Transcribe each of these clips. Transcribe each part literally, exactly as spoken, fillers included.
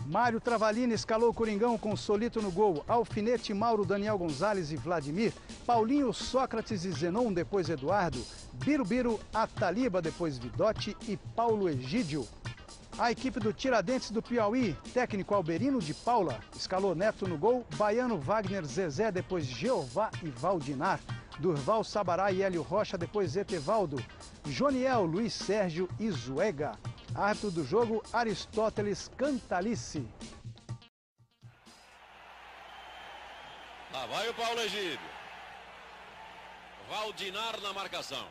Mário Travalini escalou o Coringão com Solito no gol. Alfinete, Mauro, Daniel Gonzalez e Vladimir. Paulinho, Sócrates e Zenon, depois Eduardo. Birubiru, Ataliba, depois Vidotti e Paulo Egídio. A equipe do Tiradentes do Piauí, técnico Alberino de Paula, escalou Neto no gol. Baiano, Wagner, Zezé, depois Jeová e Valdinar. Durval, Sabará e Hélio Rocha, depois Etevaldo. Joniel, Luiz Sérgio e Zuega. Árbitro do jogo, Aristóteles Cantalice. Lá vai o Paulo Egídio. Valdinar na marcação.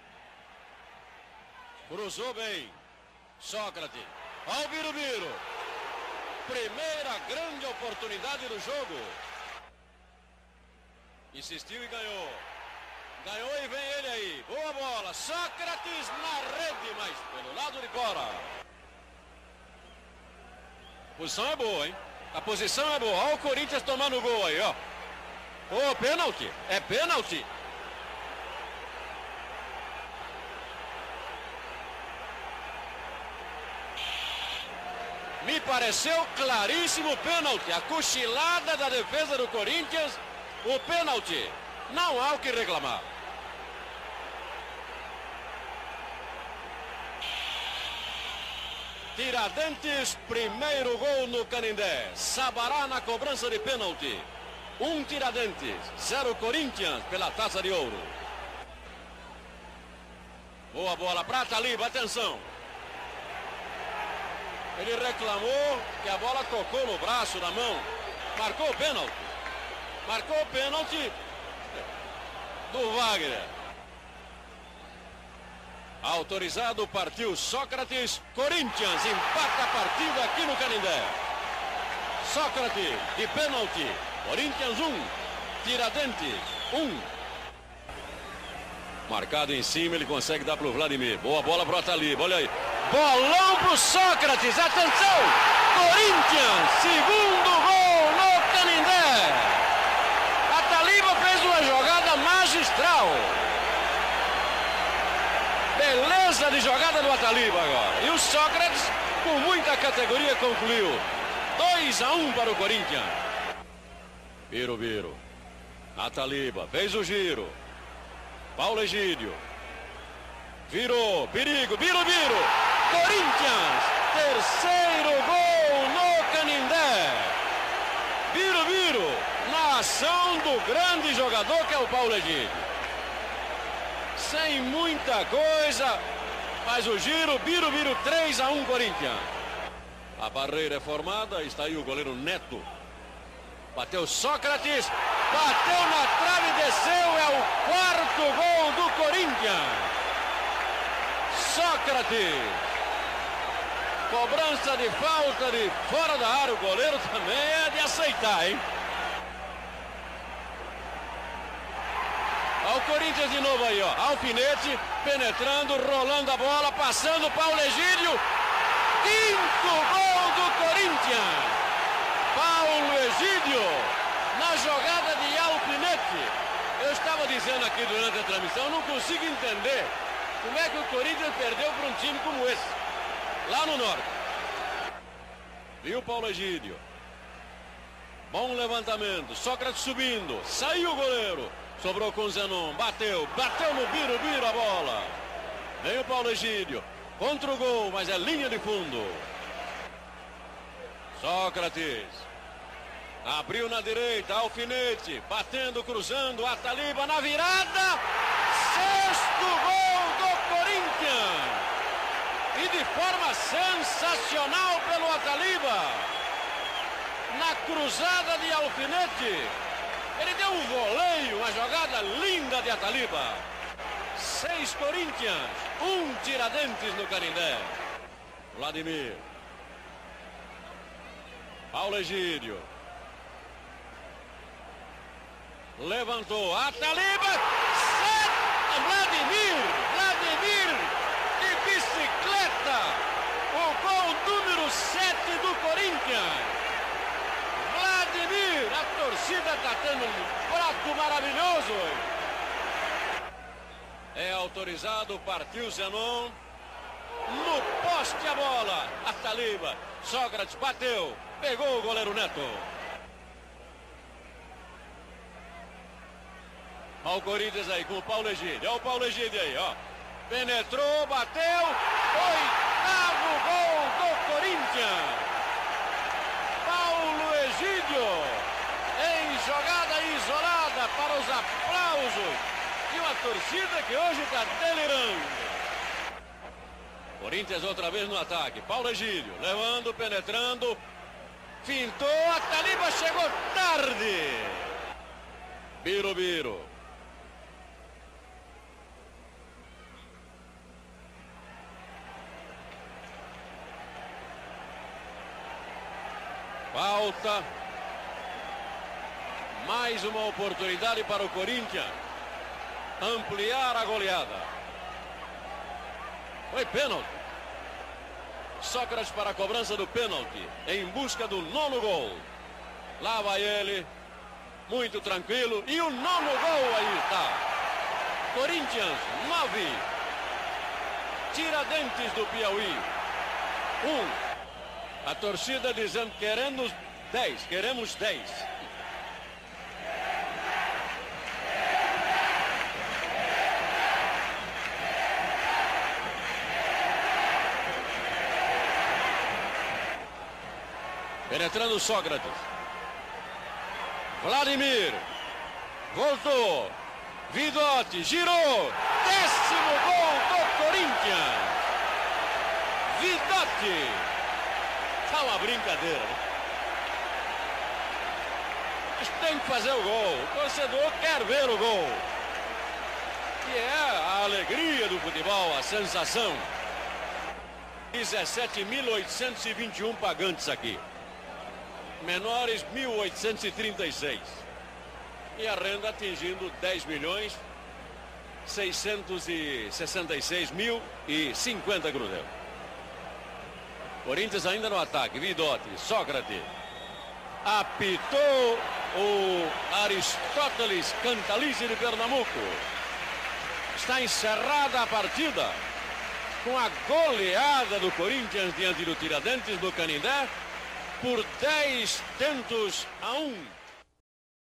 Cruzou bem. Sócrates. Ao Birubiru. Primeira grande oportunidade do jogo. Insistiu e ganhou. Ganhou e vem ele aí. Boa bola. Sócrates na rede, mas pelo lado de fora. A posição é boa, hein? A posição é boa. Olha o Corinthians tomando o gol aí, ó. Ô, pênalti. É pênalti. Me pareceu claríssimo pênalti. A cochilada da defesa do Corinthians. O pênalti. Não há o que reclamar. Tiradentes, primeiro gol no Canindé. Sabará na cobrança de pênalti. Um Tiradentes, zero Corinthians pela Taça de Ouro. Boa bola para Ataliba, atenção. Ele reclamou que a bola tocou no braço, na mão. Marcou o pênalti. Marcou o pênalti do Wagner. Autorizado, partiu Sócrates. Corinthians empata a partida aqui no Canindé. Sócrates de pênalti. Corinthians um, Tiradentes um. Marcado em cima, ele consegue dar para o Vladimir. Boa bola para o Ataliba, olha aí. Bolão para o Sócrates, atenção! Corinthians, segundo gol no Canindé. Ataliba fez uma jogada magistral. Beleza de jogada do Ataliba agora. E o Sócrates, com muita categoria, concluiu. dois a um para o Corinthians. Birubiru. Ataliba fez o giro. Paulo Egídio. Virou. Perigo. Birubiru. Corinthians. Terceiro gol no Canindé. Birubiru. Na ação do grande jogador que é o Paulo Egídio. Sem muita coisa. Faz o giro. Birubiru três a um Corinthians. A barreira é formada. Está aí o goleiro Neto. Bateu Sócrates, bateu na trave e desceu, é o quarto gol do Corinthians. Sócrates, cobrança de falta de fora da área, o goleiro também é de aceitar, hein? Olha o Corinthians de novo aí, ó, Alfinete, penetrando, rolando a bola, passando, Paulo Egídio, quinto gol do Corinthians. Paulo Egídio, na jogada de Alfinete. Eu estava dizendo aqui durante a transmissão, não consigo entender como é que o Corinthians perdeu para um time como esse, lá no norte. Viu Paulo Egídio. Bom levantamento, Sócrates subindo, saiu o goleiro, sobrou com o Zenon, bateu, bateu no Birubiru a bola. Vem o Paulo Egídio, contra o gol, mas é linha de fundo. Sócrates. Abriu na direita, Alfinete, batendo, cruzando, Ataliba na virada. Sexto gol do Corinthians. E de forma sensacional pelo Ataliba. Na cruzada de Alfinete. Ele deu um voleio, uma jogada linda de Ataliba. Seis Corinthians, um Tiradentes no Canindé. Vladimir. Paulo Egídio. Levantou. Ataliba. Sete. Vladimir. Vladimir de bicicleta. O gol número sete do Corinthians. Vladimir. A torcida está tendo um prato maravilhoso. É autorizado. Partiu Zenon. No poste a bola. Ataliba. Sócrates bateu. Pegou o goleiro Neto. Olha o Corinthians aí com o Paulo Egídio. Olha o Paulo Egídio aí, ó. Penetrou, bateu. Oitavo gol do Corinthians. Paulo Egídio. Em jogada isolada para os aplausos de uma torcida que hoje está delirando. Corinthians outra vez no ataque. Paulo Egídio levando, penetrando. Fintou, Ataliba chegou tarde. Birubiru. Falta. Mais uma oportunidade para o Corinthians ampliar a goleada. Foi pênalti. Sócrates para a cobrança do pênalti, em busca do nono gol. Lá vai ele, muito tranquilo, e o nono gol aí está. Corinthians nove, Tiradentes do Piauí um. A torcida dizendo queremos dez, queremos dez. Penetrando Sócrates. Vladimir. Voltou. Vidotti. Girou. Décimo gol do Corinthians. Vidotti. Tá uma brincadeira, né? Mas tem que fazer o gol. O torcedor quer ver o gol. Que é a alegria do futebol, a sensação. dezessete mil oitocentos e vinte e um pagantes aqui. Menores mil oitocentos e trinta e seis. E a renda atingindo dez milhões seiscentos e sessenta e seis mil e cinquenta cruzeiros. Corinthians ainda no ataque. Vidotti, Sócrates. Apitou o Aristóteles Cantalice de Pernambuco. Está encerrada a partida com a goleada do Corinthians diante do Tiradentes do Canindé por dez tentos a um.